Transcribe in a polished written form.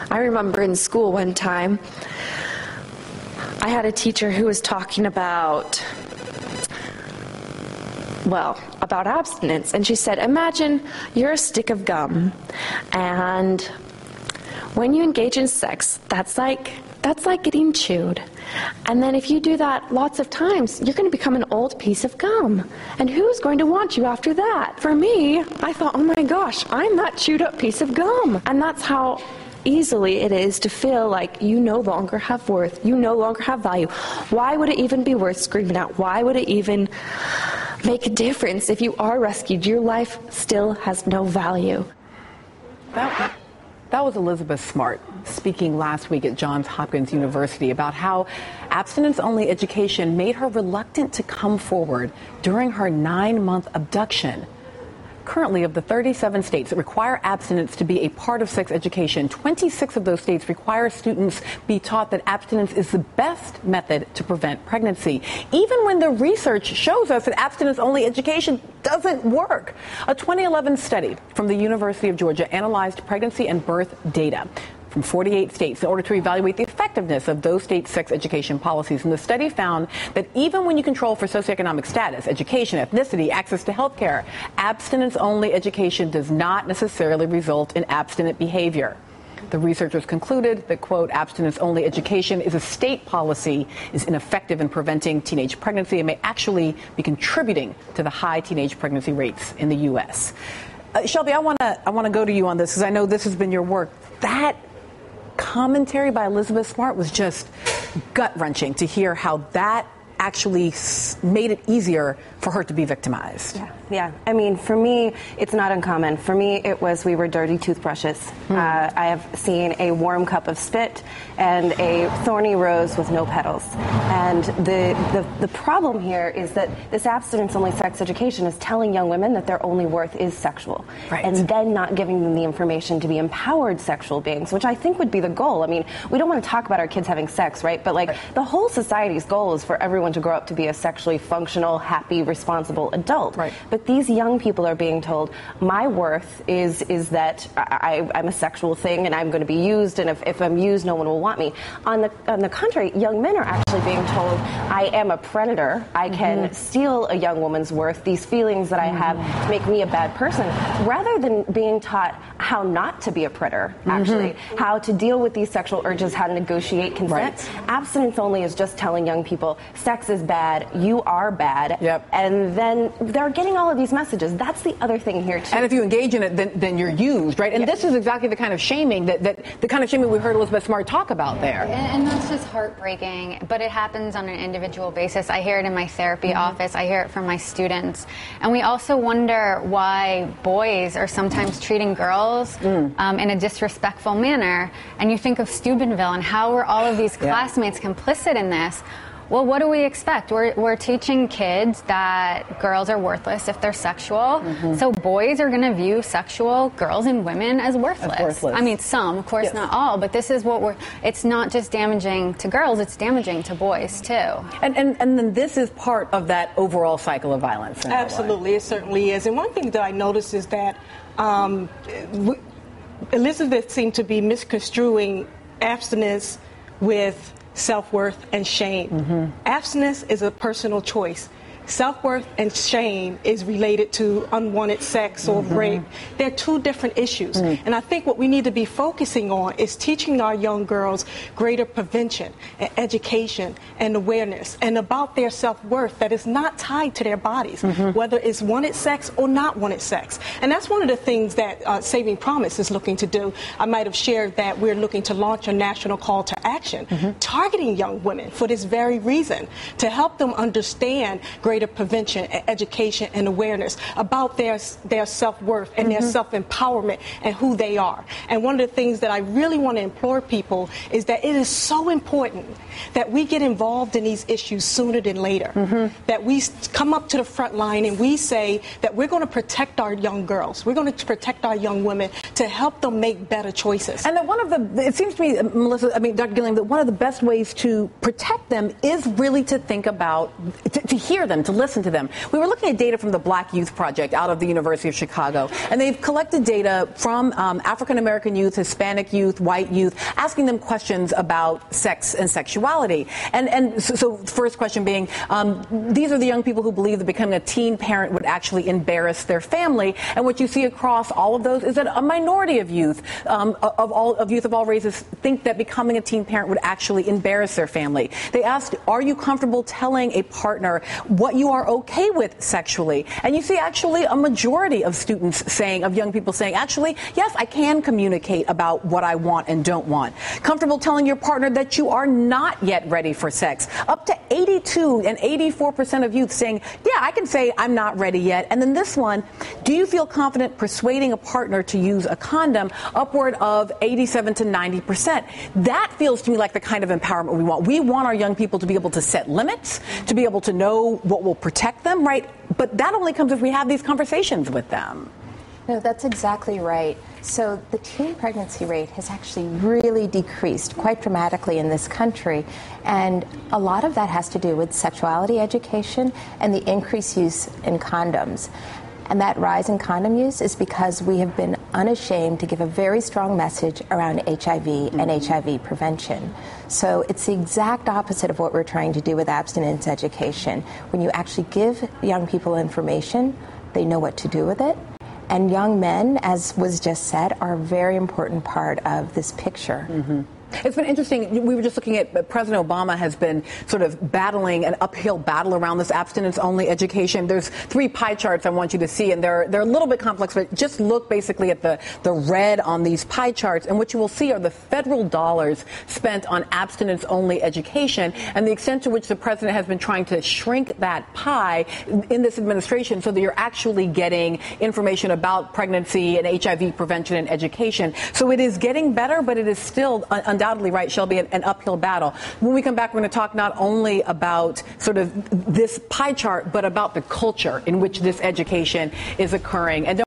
I remember in school one time, I had a teacher who was talking about abstinence. And she said, imagine you're a stick of gum, and when you engage in sex, that's like getting chewed. And then if you do that lots of times, you're going to become an old piece of gum. And who's going to want you after that? For me, I thought, oh my gosh, I'm that chewed up piece of gum. And that's how easily it is to feel like you no longer have worth, you no longer have value. Why would it even be worth screaming out? Why would it even make a difference if you are rescued? Your life still has no value. That was Elizabeth Smart speaking last week at Johns Hopkins University about how abstinence-only education made her reluctant to come forward during her 9-month abduction. Currently, of the 37 states that require abstinence to be a part of sex education, 26 of those states require students be taught that abstinence is the best method to prevent pregnancy, even when the research shows us that abstinence-only education doesn't work. A 2011 study from the University of Georgia analyzed pregnancy and birth data from 48 states in order to evaluate the effectiveness of those states' sex education policies. And the study found that even when you control for socioeconomic status, education, ethnicity, access to health care, abstinence-only education does not necessarily result in abstinent behavior. The researchers concluded that, quote, abstinence-only education is a state policy, is ineffective in preventing teenage pregnancy, and may actually be contributing to the high teenage pregnancy rates in the U.S. Shelby, I want to go to you on this because I know this has been your work. That commentary by Elizabeth Smart was just gut-wrenching to hear how that actually made it easier for her to be victimized. Yeah. I mean, for me, it's not uncommon. For me, it was we were dirty toothbrushes. I have seen a warm cup of spit and a thorny rose with no petals. And the problem here is that this abstinence-only sex education is telling young women that their only worth is sexual. Right. And then not giving them the information to be empowered sexual beings, which I think would be the goal. I mean, we don't want to talk about our kids having sex, right? But the whole society's goal is for everyone to grow up to be a sexually functional, happy, responsible adult. Right. But these young people are being told, my worth is that I'm a sexual thing and I'm going to be used, and if I'm used, no one will want me. On the contrary, young men are actually being told, I am a predator. I can steal a young woman's worth. These feelings that I have make me a bad person, rather than being taught how not to be a predator, actually, how to deal with these sexual urges, how to negotiate consent. Right. Abstinence only is just telling young people, sex is bad, you are bad, and then they're getting all of these messages. That's the other thing here, too. And if you engage in it, then you're used, right? And this is exactly the kind of shaming that the kind of shaming we heard Elizabeth Smart talk about there. And that's just heartbreaking, but it happens on an individual basis. I hear it in my therapy office. I hear it from my students. And we also wonder why boys are sometimes treating girls in a disrespectful manner. And you think of Steubenville and how were all of these classmates complicit in this? Well, what do we expect? We're teaching kids that girls are worthless if they're sexual. So boys are going to view sexual girls and women as worthless. I mean, some, of course, not all, but this is what it's not just damaging to girls, it's damaging to boys, too. And then this is part of that overall cycle of violence. Absolutely, it certainly is. And one thing that I noticed is that Elizabeth seemed to be misconstruing abstinence with self-worth and shame. Abstinence is a personal choice. Self-worth and shame is related to unwanted sex or rape. They're two different issues. And I think what we need to be focusing on is teaching our young girls greater prevention and education and awareness and about their self-worth that is not tied to their bodies, whether it's wanted sex or not wanted sex. And that's one of the things that Saving Promise is looking to do. I might have shared that we're looking to launch a national call to action targeting young women for this very reason, to help them understand greater prevention, education, and awareness about their self-worth and their self-empowerment and who they are. And one of the things that I really want to implore people is that it is so important that we get involved in these issues sooner than later, that we come up to the front line and we say that we're going to protect our young girls, we're going to protect our young women to help them make better choices. And that it seems to me, Dr. Gilliam, that one of the best ways to protect them is really to think about, to hear them, to listen to them. We were looking at data from the Black Youth Project out of the University of Chicago, and they've collected data from African American youth, Hispanic youth, white youth, asking them questions about sex and sexuality. And so first question being, these are the young people who believe that becoming a teen parent would actually embarrass their family. And what you see across all of those is that a minority of youth, of youth of all races, think that becoming a teen parent would actually embarrass their family. They asked, are you comfortable telling a partner what you are okay with sexually? And you see actually a majority of young people saying, actually, yes, I can communicate about what I want and don't want. Comfortable telling your partner that you are not yet ready for sex. Up to 82 and 84% of youth saying, yeah, I can say I'm not ready yet. And then this one, do you feel confident persuading a partner to use a condom? Upward of 87 to 90%. That feels to me like the kind of empowerment we want. We want our young people to be able to set limits, to be able to know what will protect them, right? But that only comes if we have these conversations with them. No, that's exactly right. So the teen pregnancy rate has actually really decreased quite dramatically in this country. And a lot of that has to do with sexuality education and the increased use in condoms. And that rise in condom use is because we have been unashamed to give a very strong message around HIV and HIV prevention. So it's the exact opposite of what we're trying to do with abstinence education. When you actually give young people information, they know what to do with it. And young men, as was just said, are a very important part of this picture. Mm-hmm. It's been interesting. We were just looking at President Obama has been sort of battling an uphill battle around this abstinence-only education. There's 3 pie charts I want you to see, and they're a little bit complex, but just look basically at the red on these pie charts, and what you will see are the federal dollars spent on abstinence-only education and the extent to which the president has been trying to shrink that pie in this administration so that you're actually getting information about pregnancy and HIV prevention and education. So it is getting better, but it is still undoubtedly, right, Shelby, an uphill battle. When we come back, we're going to talk not only about sort of this pie chart, but about the culture in which this education is occurring. And